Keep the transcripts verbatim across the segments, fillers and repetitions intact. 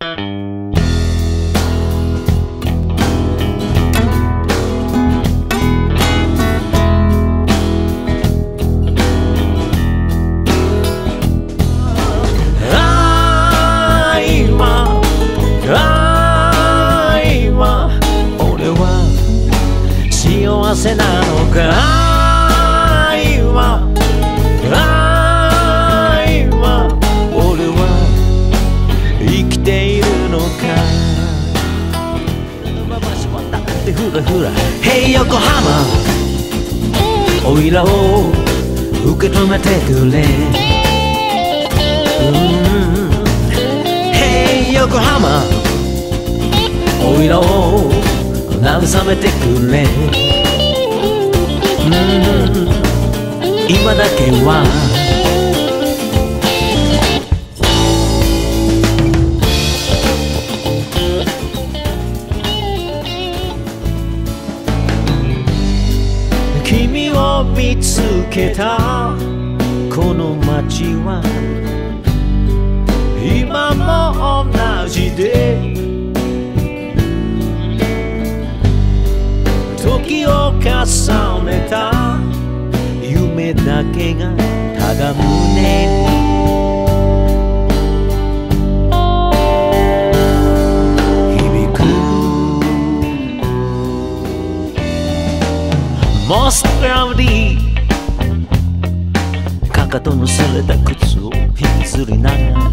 幸せなのか愛は愛は俺は生きているのかまましまったってふらふら Hey 横浜おいらを受け止めてくれ、うん、Hey 横浜おいらを慰めてくれ、うん、今だけは君を見つけたこの街は今も同じで時を重ねた夢だけがただ胸に響く Most cloudy かかとの擦れた靴を引きずりながら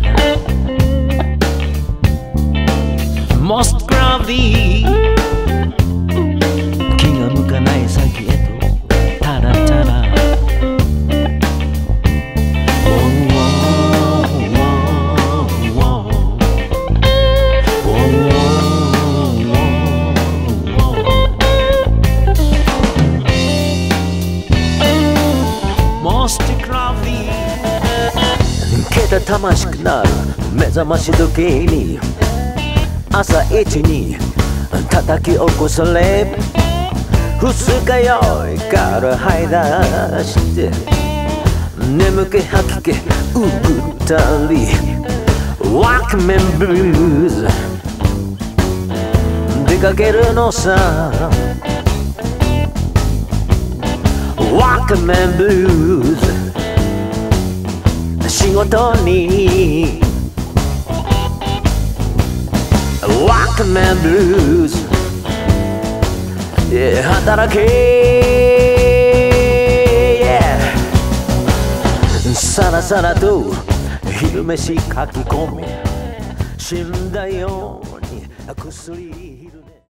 Most cloudy先へとタラタラけたたましくなる目覚まし時計に朝一に叩き起こされ二日酔いから這い出して眠気吐き気うぐったりワークメンブルーズ出かけるのさワークメンブルーズ仕事にワークメンブルーズYeah, 働け、yeah、さらさらと昼飯書き込み死んだように薬昼寝